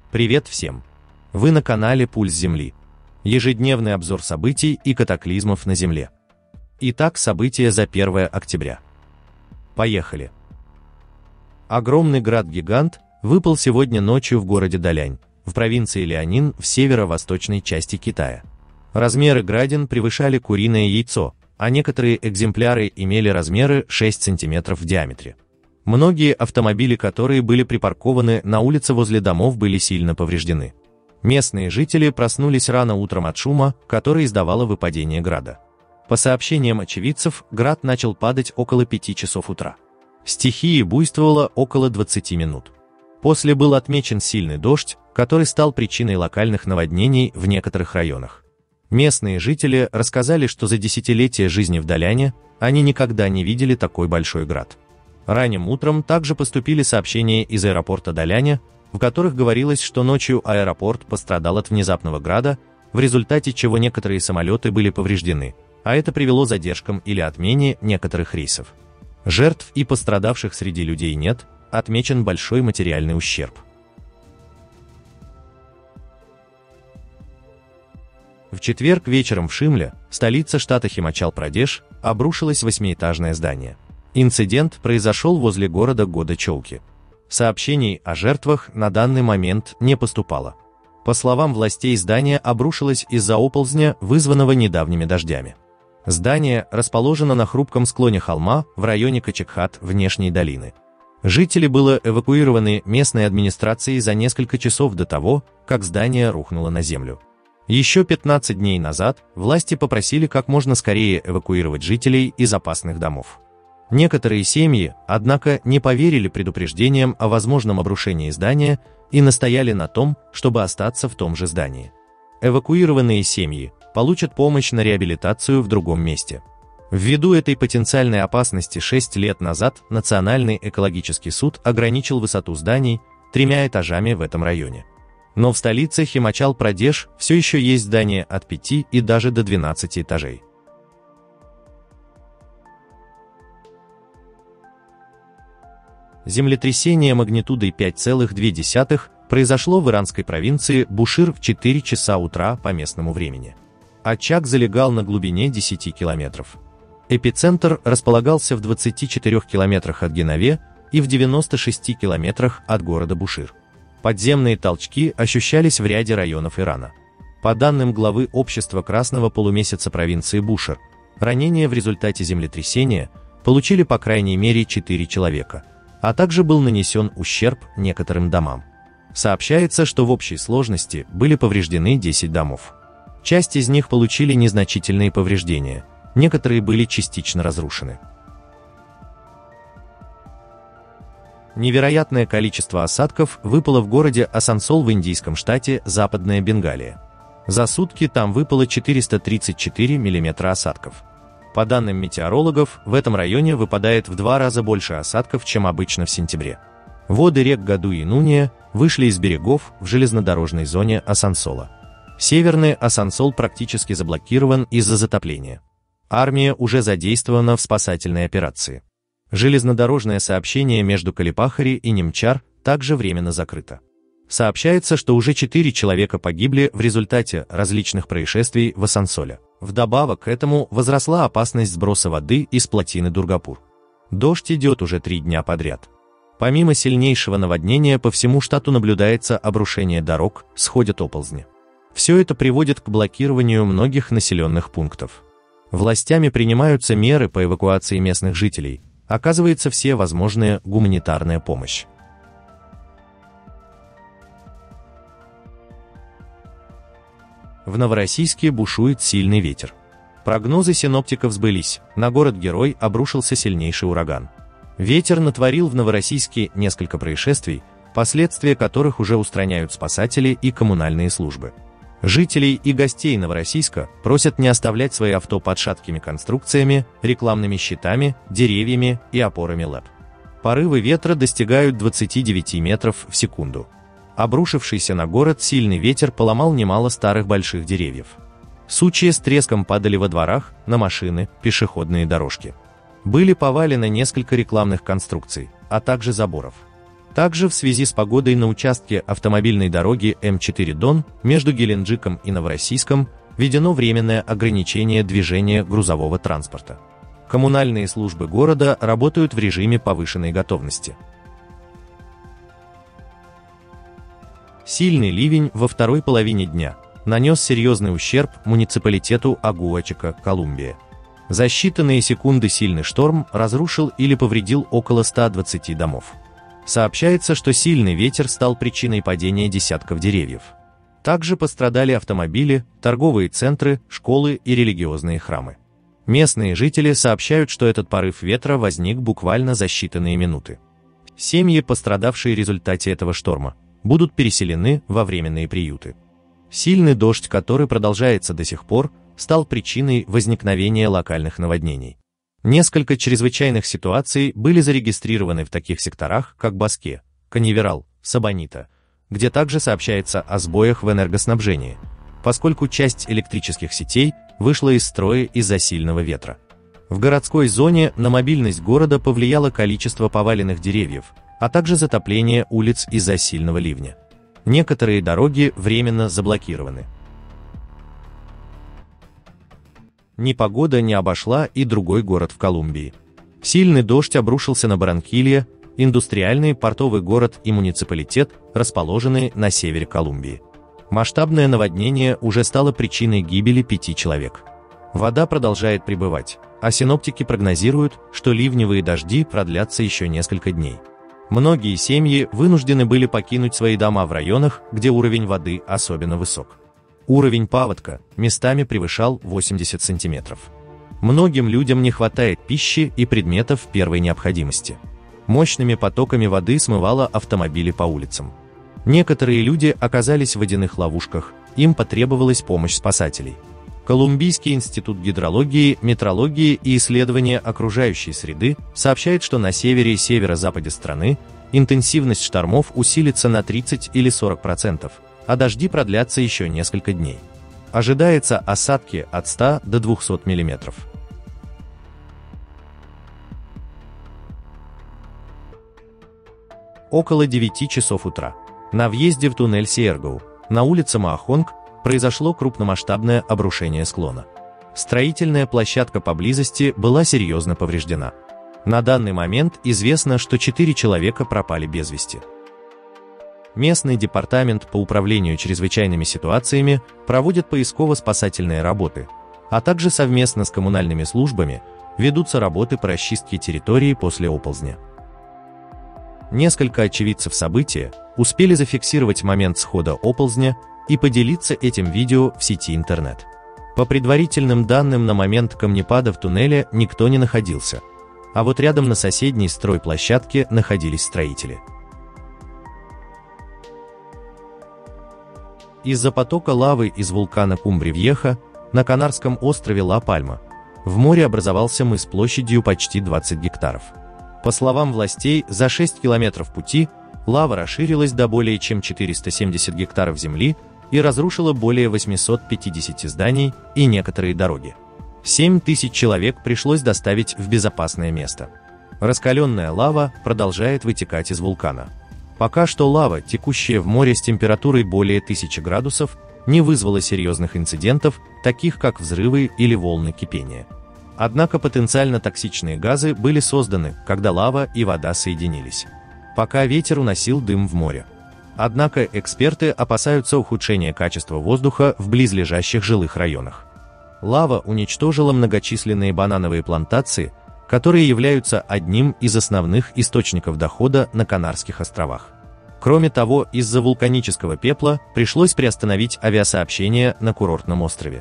Привет всем! Вы на канале Пульс Земли. Ежедневный обзор событий и катаклизмов на Земле. Итак, события за 1 октября. Поехали! Огромный град-гигант выпал сегодня ночью в городе Далянь, в провинции Лианин в северо-восточной части Китая. Размеры градин превышали куриное яйцо, а некоторые экземпляры имели размеры 6 см в диаметре. Многие автомобили, которые были припаркованы на улице возле домов, были сильно повреждены. Местные жители проснулись рано утром от шума, который издавало выпадение града. По сообщениям очевидцев, град начал падать около 5 часов утра. Стихия буйствовала около 20 минут. После был отмечен сильный дождь, который стал причиной локальных наводнений в некоторых районах. Местные жители рассказали, что за десятилетия жизни в Даляне они никогда не видели такой большой град. Ранним утром также поступили сообщения из аэропорта Даляня, в которых говорилось, что ночью аэропорт пострадал от внезапного града, в результате чего некоторые самолеты были повреждены, а это привело к задержкам или отмене некоторых рейсов. Жертв и пострадавших среди людей нет, отмечен большой материальный ущерб. В четверг вечером в Шимле, столице штата Химачал-Прадеш, обрушилось 8-этажное здание. Инцидент произошел возле города Года-Чолки. Сообщений о жертвах на данный момент не поступало. По словам властей, здание обрушилось из-за оползня, вызванного недавними дождями. Здание расположено на хрупком склоне холма в районе Качекхат внешней долины. Жители были эвакуированы местной администрацией за несколько часов до того, как здание рухнуло на землю. Еще 15 дней назад власти попросили как можно скорее эвакуировать жителей из опасных домов. Некоторые семьи, однако, не поверили предупреждениям о возможном обрушении здания и настояли на том, чтобы остаться в том же здании. Эвакуированные семьи получат помощь на реабилитацию в другом месте. Ввиду этой потенциальной опасности 6 лет назад Национальный экологический суд ограничил высоту зданий 3 этажами в этом районе. Но в столице Химачал-Прадеш все еще есть здания от 5 и даже до 12 этажей. Землетрясение магнитудой 5,2 произошло в иранской провинции Бушир в 4 часа утра по местному времени. Очаг залегал на глубине 10 километров. Эпицентр располагался в 24 километрах от Генаве и в 96 километрах от города Бушир. Подземные толчки ощущались в ряде районов Ирана. По данным главы общества Красного полумесяца провинции Бушир, ранения в результате землетрясения получили по крайней мере 4 человека, а также был нанесен ущерб некоторым домам. Сообщается, что в общей сложности были повреждены 10 домов. Часть из них получили незначительные повреждения, некоторые были частично разрушены. Невероятное количество осадков выпало в городе Асансол в индийском штате Западная Бенгалия. За сутки там выпало 434 мм осадков. По данным метеорологов, в этом районе выпадает в 2 раза больше осадков, чем обычно в сентябре. Воды рек Гаду и Нуния вышли из берегов в железнодорожной зоне Асансола. Северный Асансол практически заблокирован из-за затопления. Армия уже задействована в спасательной операции. Железнодорожное сообщение между Калипахари и Немчар также временно закрыто. Сообщается, что уже 4 человека погибли в результате различных происшествий в Асансоле. Вдобавок к этому возросла опасность сброса воды из плотины Дургапур. Дождь идет уже 3 дня подряд. Помимо сильнейшего наводнения по всему штату наблюдается обрушение дорог, сходят оползни. Все это приводит к блокированию многих населенных пунктов. Властями принимаются меры по эвакуации местных жителей, оказывается все возможная гуманитарная помощь. В Новороссийске бушует сильный ветер. Прогнозы синоптиков сбылись, на город-герой обрушился сильнейший ураган. Ветер натворил в Новороссийске несколько происшествий, последствия которых уже устраняют спасатели и коммунальные службы. Жителей и гостей Новороссийска просят не оставлять свои авто под шаткими конструкциями, рекламными щитами, деревьями и опорами ЛЭП. Порывы ветра достигают 29 метров в секунду. Обрушившийся на город сильный ветер поломал немало старых больших деревьев. Сучья с треском падали во дворах, на машины, пешеходные дорожки. Были повалены несколько рекламных конструкций, а также заборов. Также в связи с погодой на участке автомобильной дороги М4 Дон между Геленджиком и Новороссийском введено временное ограничение движения грузового транспорта. Коммунальные службы города работают в режиме повышенной готовности. Сильный ливень во второй половине дня нанес серьезный ущерб муниципалитету Агуачика, Колумбия. За считанные секунды сильный шторм разрушил или повредил около 120 домов. Сообщается, что сильный ветер стал причиной падения десятков деревьев. Также пострадали автомобили, торговые центры, школы и религиозные храмы. Местные жители сообщают, что этот порыв ветра возник буквально за считанные минуты. Семьи, пострадавшие в результате этого шторма, будут переселены во временные приюты. Сильный дождь, который продолжается до сих пор, стал причиной возникновения локальных наводнений. Несколько чрезвычайных ситуаций были зарегистрированы в таких секторах, как Баске, Канаверал, Сабонита, где также сообщается о сбоях в энергоснабжении, поскольку часть электрических сетей вышла из строя из-за сильного ветра. В городской зоне на мобильность города повлияло количество поваленных деревьев, а также затопление улиц из-за сильного ливня. Некоторые дороги временно заблокированы. Непогода не обошла и другой город в Колумбии. Сильный дождь обрушился на Барранкилья, индустриальный портовый город и муниципалитет, расположенный на севере Колумбии. Масштабное наводнение уже стало причиной гибели 5 человек. Вода продолжает прибывать, а синоптики прогнозируют, что ливневые дожди продлятся еще несколько дней. Многие семьи вынуждены были покинуть свои дома в районах, где уровень воды особенно высок. Уровень паводка местами превышал 80 сантиметров. Многим людям не хватает пищи и предметов первой необходимости. Мощными потоками воды смывало автомобили по улицам. Некоторые люди оказались в водяных ловушках, им потребовалась помощь спасателей. Колумбийский институт гидрологии, метрологии и исследования окружающей среды сообщает, что на севере и северо-западе страны интенсивность штормов усилится на 30 или 40%, а дожди продлятся еще несколько дней. Ожидается осадки от 100 до 200 мм. Около 9 часов утра. На въезде в туннель Сиергоу, на улице Маахонг, произошло крупномасштабное обрушение склона. Строительная площадка поблизости была серьезно повреждена. На данный момент известно, что 4 человека пропали без вести. Местный департамент по управлению чрезвычайными ситуациями проводит поисково-спасательные работы, а также совместно с коммунальными службами ведутся работы по расчистке территории после оползня. Несколько очевидцев события успели зафиксировать момент схода оползня и поделиться этим видео в сети интернет. По предварительным данным, на момент камнепада в туннеле никто не находился, а вот рядом на соседней стройплощадке находились строители. Из-за потока лавы из вулкана Кумбри-Вьеха на Канарском острове Ла-Пальма в море образовался мыс площадью почти 20 гектаров. По словам властей, за 6 километров пути лава расширилась до более чем 470 гектаров земли и разрушила более 850 зданий и некоторые дороги. 7 тысяч человек пришлось доставить в безопасное место. Раскаленная лава продолжает вытекать из вулкана. Пока что лава, текущая в море с температурой более 1000 градусов, не вызвала серьезных инцидентов, таких как взрывы или волны кипения. Однако потенциально токсичные газы были созданы, когда лава и вода соединились. Пока ветер уносил дым в море. Однако эксперты опасаются ухудшения качества воздуха в близлежащих жилых районах. Лава уничтожила многочисленные банановые плантации, которые являются одним из основных источников дохода на Канарских островах. Кроме того, из-за вулканического пепла пришлось приостановить авиасообщение на курортном острове.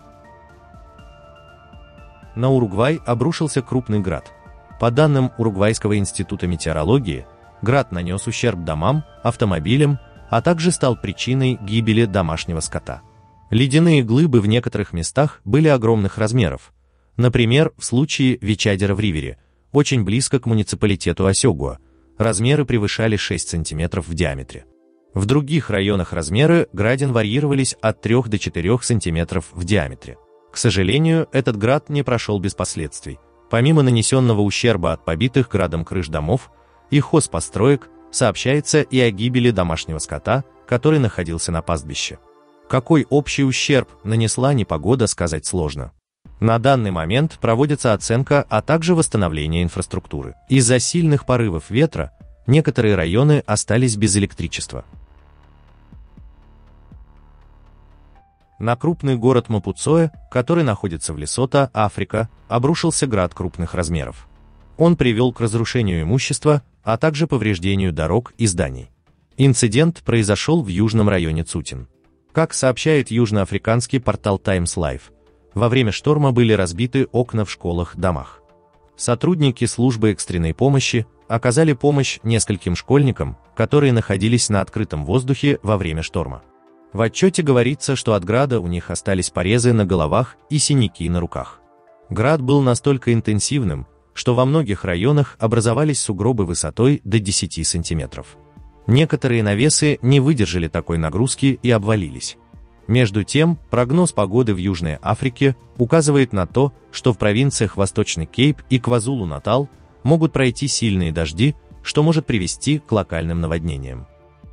На Уругвай обрушился крупный град. По данным Уругвайского института метеорологии, град нанес ущерб домам, автомобилям, а также стал причиной гибели домашнего скота. Ледяные глыбы в некоторых местах были огромных размеров. Например, в случае Вичадера в Ривере, очень близко к муниципалитету Осёгуа, размеры превышали 6 см в диаметре. В других районах размеры градин варьировались от 3 до 4 см в диаметре. К сожалению, этот град не прошел без последствий. Помимо нанесенного ущерба от побитых градом крыш домов и хозпостроек, сообщается и о гибели домашнего скота, который находился на пастбище. Какой общий ущерб нанесла непогода, сказать сложно. На данный момент проводится оценка, а также восстановление инфраструктуры. Из-за сильных порывов ветра некоторые районы остались без электричества. На крупный город Мапуцоэ, который находится в Лесото, Африка, обрушился град крупных размеров. Он привел к разрушению имущества, а также повреждению дорог и зданий. Инцидент произошел в южном районе Цутин. Как сообщает южноафриканский портал Times Life, во время шторма были разбиты окна в школах, домах. Сотрудники службы экстренной помощи оказали помощь нескольким школьникам, которые находились на открытом воздухе во время шторма. В отчете говорится, что от града у них остались порезы на головах и синяки на руках. Град был настолько интенсивным, что во многих районах образовались сугробы высотой до 10 сантиметров. Некоторые навесы не выдержали такой нагрузки и обвалились. Между тем, прогноз погоды в Южной Африке указывает на то, что в провинциях Восточный Кейп и Квазулу-Натал могут пройти сильные дожди, что может привести к локальным наводнениям.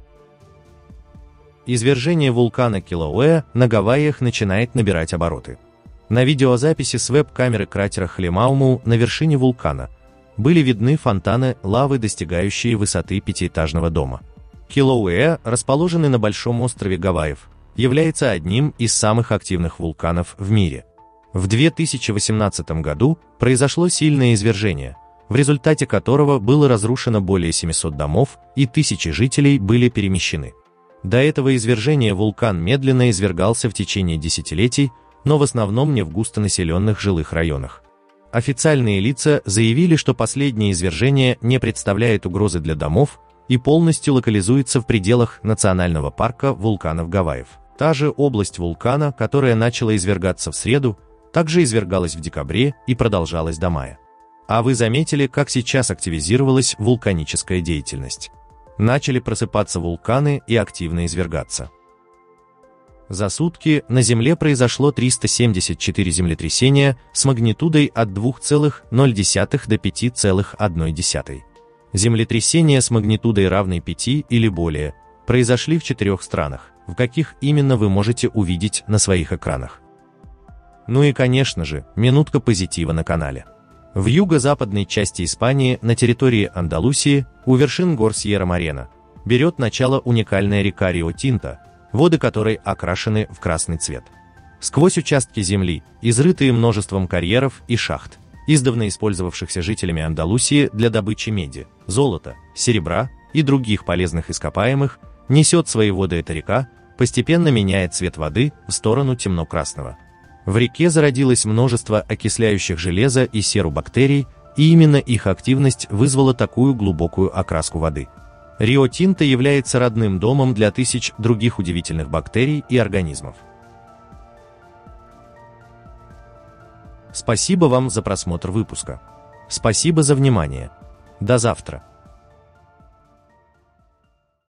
Извержение вулкана Килауэа на Гавайях начинает набирать обороты. На видеозаписи с веб-камеры кратера Халимауму на вершине вулкана были видны фонтаны лавы, достигающие высоты пятиэтажного дома. Килауэа, расположенный на большом острове Гавайев, является одним из самых активных вулканов в мире. В 2018 году произошло сильное извержение, в результате которого было разрушено более 700 домов и тысячи жителей были перемещены. До этого извержения вулкан медленно извергался в течение десятилетий, но в основном не в густонаселенных жилых районах. Официальные лица заявили, что последнее извержение не представляет угрозы для домов и полностью локализуется в пределах национального парка вулканов Гавайев. Та же область вулкана, которая начала извергаться в среду, также извергалась в декабре и продолжалась до мая. А вы заметили, как сейчас активизировалась вулканическая деятельность? Начали просыпаться вулканы и активно извергаться. За сутки на Земле произошло 374 землетрясения с магнитудой от 2,0 до 5,1. Землетрясения с магнитудой равной 5 или более произошли в 4 странах, в каких именно вы можете увидеть на своих экранах. Ну и, конечно же, минутка позитива на канале. В юго-западной части Испании, на территории Андалусии, у вершин гор Сьерра-Морена, берет начало уникальная река Рио-Тинто, воды которой окрашены в красный цвет. Сквозь участки земли, изрытые множеством карьеров и шахт, издавна использовавшихся жителями Андалусии для добычи меди, золота, серебра и других полезных ископаемых, несет свои воды эта река, постепенно меняя цвет воды в сторону темно-красного. В реке зародилось множество окисляющих железо и серу бактерий, и именно их активность вызвала такую глубокую окраску воды. Рио-Тинто является родным домом для тысяч других удивительных бактерий и организмов. Спасибо вам за просмотр выпуска. Спасибо за внимание. До завтра.